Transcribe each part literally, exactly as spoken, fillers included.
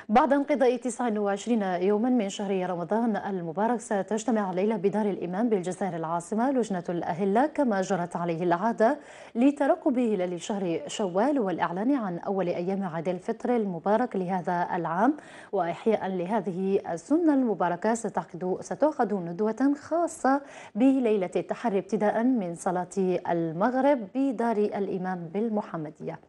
بعد انقضاء تسعة وعشرين يوما من شهر رمضان المبارك، ستجتمع الليلة بدار الإمام بالجزائر العاصمة لجنة الأهلة كما جرت عليه العادة لترقب هلال شهر شوال والإعلان عن أول أيام عيد الفطر المبارك لهذا العام. وإحياء لهذه السنة المباركة ستعقد ستعقد ندوة خاصة بليلة التحري ابتداء من صلاة المغرب بدار الإمام بالمحمدية.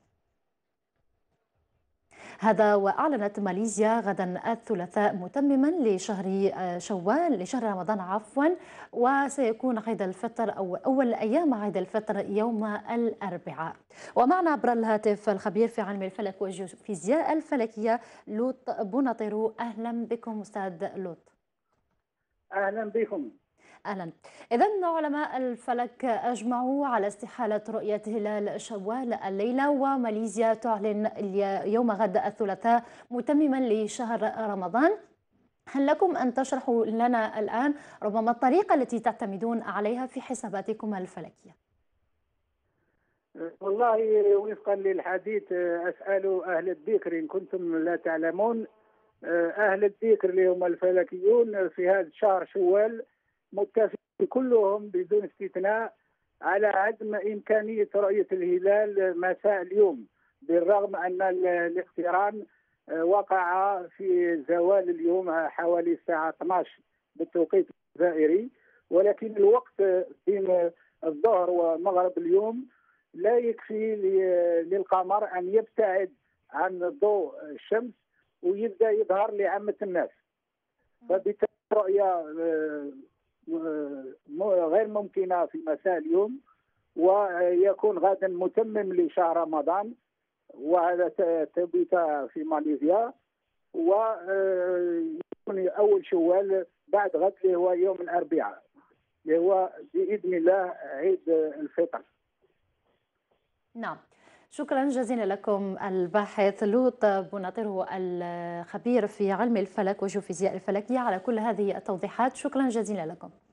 هذا وأعلنت ماليزيا غدا الثلاثاء متمما لشهر شوال لشهر رمضان عفوا، وسيكون عيد الفطر أو أول أيام عيد الفطر يوم الأربعاء. ومعنا عبر الهاتف الخبير في علم الفلك والجيوفيزياء الفلكية لوط بوناطيرو. أهلا بكم أستاذ لوط. أهلا بكم. أهلا. إذن علماء الفلك أجمعوا على استحالة رؤية هلال شوال الليلة، وماليزيا تعلن يوم غد الثلاثاء متمما لشهر رمضان. هل لكم أن تشرحوا لنا الآن ربما الطريقة التي تعتمدون عليها في حساباتكم الفلكية؟ والله وفقا للحديث أسأل أهل الذكر إن كنتم لا تعلمون. أهل الذكر اللي هم الفلكيون في هذا الشهر شوال متفقين كلهم بدون استثناء على عدم إمكانية رؤية الهلال مساء اليوم، بالرغم أن الاقتران وقع في زوال اليوم حوالي الساعة اثني عشر بالتوقيت الجزائري، ولكن الوقت بين الظهر ومغرب اليوم لا يكفي للقمر أن يبتعد عن ضوء الشمس ويبدأ يظهر لعامة الناس، فبالتالي رؤية غير ممكنة في مساء اليوم، ويكون غدا متمم لشهر رمضان وهذا توقيت في ماليزيا، ويكون أول شوال بعد غد اللي هو يوم الأربعاء اللي هو بإذن الله عيد الفطر. نعم، شكرا جزيلا لكم الباحث لوط بوناطيرو الخبير في علم الفلك والجيوفيزياء الفلكية على كل هذه التوضيحات. شكرا جزيلا لكم.